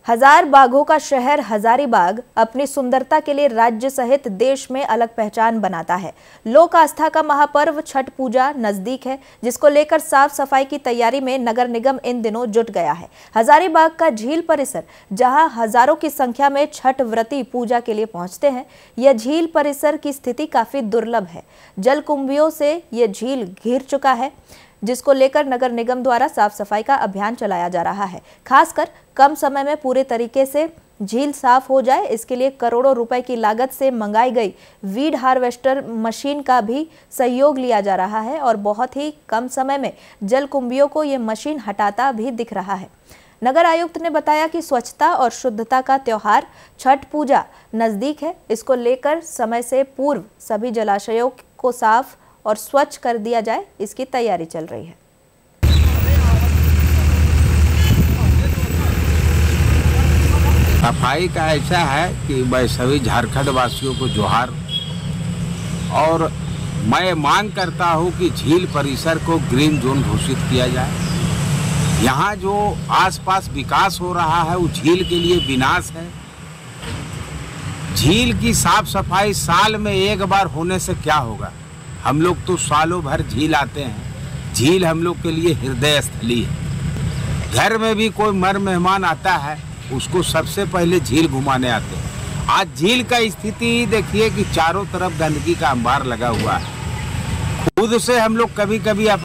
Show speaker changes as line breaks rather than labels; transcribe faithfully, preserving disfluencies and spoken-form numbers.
हजार बागों का शहर हजारीबाग अपनी सुंदरता के लिए राज्य सहित देश में अलग पहचान बनाता है। लोक आस्था का महापर्व छठ पूजा नजदीक है, जिसको लेकर साफ सफाई की तैयारी में नगर निगम इन दिनों जुट गया है। हजारीबाग का झील परिसर, जहां हजारों की संख्या में छठ व्रती पूजा के लिए पहुंचते हैं, यह झील परिसर की स्थिति काफी दुर्लभ है। जलकुंभियों से यह झील घिर चुका है, जिसको लेकर नगर निगम द्वारा साफ सफाई का अभियान चलाया जा रहा है। खासकर कम समय में पूरे तरीके से झील साफ हो जाए, इसके लिए करोड़ों रुपए की लागत से मंगाई गई वीड हार्वेस्टर मशीन का भी सहयोग लिया जा रहा है और बहुत ही कम समय में जलकुंभियों को ये मशीन हटाता भी दिख रहा है। नगर आयुक्त ने बताया कि स्वच्छता और शुद्धता का त्योहार छठ पूजा नजदीक है, इसको लेकर समय से पूर्व सभी जलाशयों को साफ और स्वच्छ कर दिया जाए, इसकी तैयारी चल रही है।
सफाई का ऐसा है कि मैं सभी झारखंड वासियों को जोहार, और मैं मांग करता हूं कि झील परिसर को ग्रीन जोन घोषित किया जाए। यहाँ जो आसपास विकास हो रहा है वो झील के लिए विनाश है। झील की साफ सफाई साल में एक बार होने से क्या होगा? हम लोग तो सालों भर झील आते हैं। झील हम लोग के लिए हृदय स्थली है। घर में भी कोई मर मेहमान आता है, उसको सबसे पहले झील घुमाने आते हैं। आज झील का स्थिति देखिए कि चारों तरफ गंदगी का अंबार लगा हुआ है। खुद से हम लोग कभी कभी